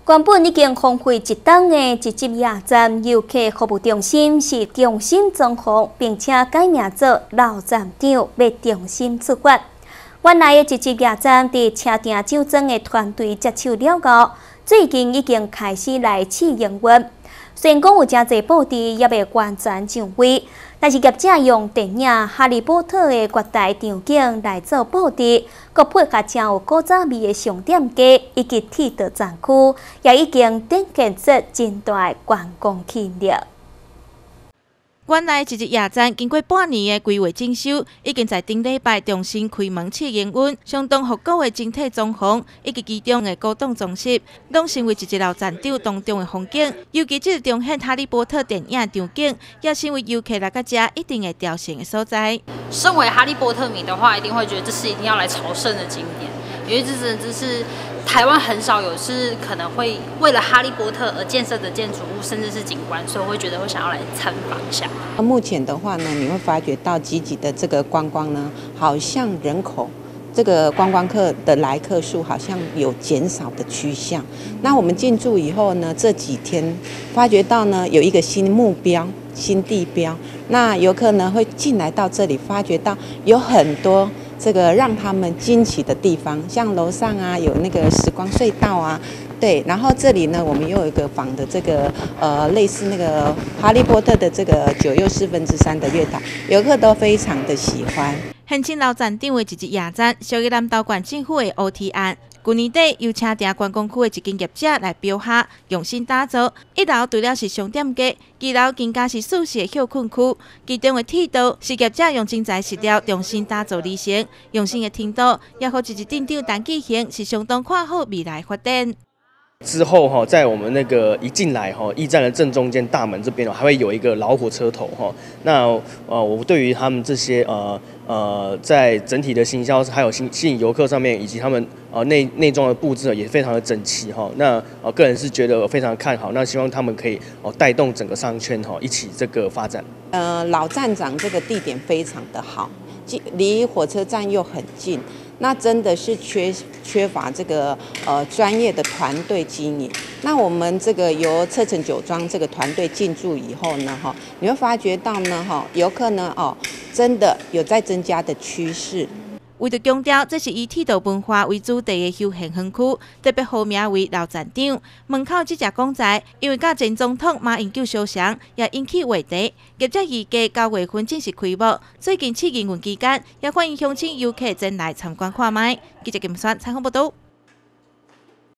原本已经荒废一冬的一级夜站游客服务中心是重新装潢，并且改名做老站长，要重新出发。原来的一级夜站伫车店酒庄的团队接手了后，最近已经开始来试营运。虽然讲有真侪布置也未完全上位，但是业者用电影《哈利波特》的绝代场景来做布置，佮配合真有古早味的商店街以及铁道站区，也已经展现出真大的观光气力。 原来一日夜站经过半年的规划整修，已经在顶礼拜重新开门试营运，相当复古的整体装潢以及其中的古董装饰，拢成为一日老站长当中的风景。尤其这重现《哈利波特》电影场景，也成为游客来到这一定会雕像的所在。 身为哈利波特迷的话，一定会觉得这是一定要来朝圣的景点，因为这真的是台湾很少有是可能会为了哈利波特而建设的建筑物，甚至是景观，所以我会觉得会想要来参访一下。 目前的话呢，你会发觉到集集的这个观光呢，好像人口这个观光客的来客数好像有减少的趋向。那我们进驻以后呢，这几天发觉到呢有一个新目标、新地标，那游客呢会进来到这里，发觉到有很多这个让他们惊奇的地方，像楼上啊有那个时光隧道啊。对，然后这里呢，我们又有一个仿的这个类似那个哈利波特的这个9又3/4的月台，游客都非常的喜欢。 现今老站长的一日夜站，属于南投县政府的 OT 案。去年底由车店观光区的一间业者来标下，用心打造。一楼除了是商店街，二楼更加是舒适的休困区。其中的铁道是业者用真材实料重新打造而成，用心的听道也和一日店长陈继行是相当看好未来发展。 之后在我们那个一进来驿站的正中间大门这边还会有一个老火车头那我对于他们这些在整体的行销还有吸引游客上面，以及他们内装的布置也非常的整齐那个人是觉得非常看好，那希望他们可以带动整个商圈一起这个发展。 老站长这个地点非常的好，离火车站又很近。那真的是缺乏这个专业的团队经营。那我们这个由侧城酒庄这个团队进驻以后呢，你会发觉到呢，游客呢真的有在增加的趋势。 为着强调这是以铁道文化为主题的休闲园区，特别号名为老站长。门口这只公仔，因为甲前总统马英九相像，也引起话题。业者预计9月份正式开幕，最近试营运期间，也欢迎乡亲游客前来参观看卖。记者金山采访报道。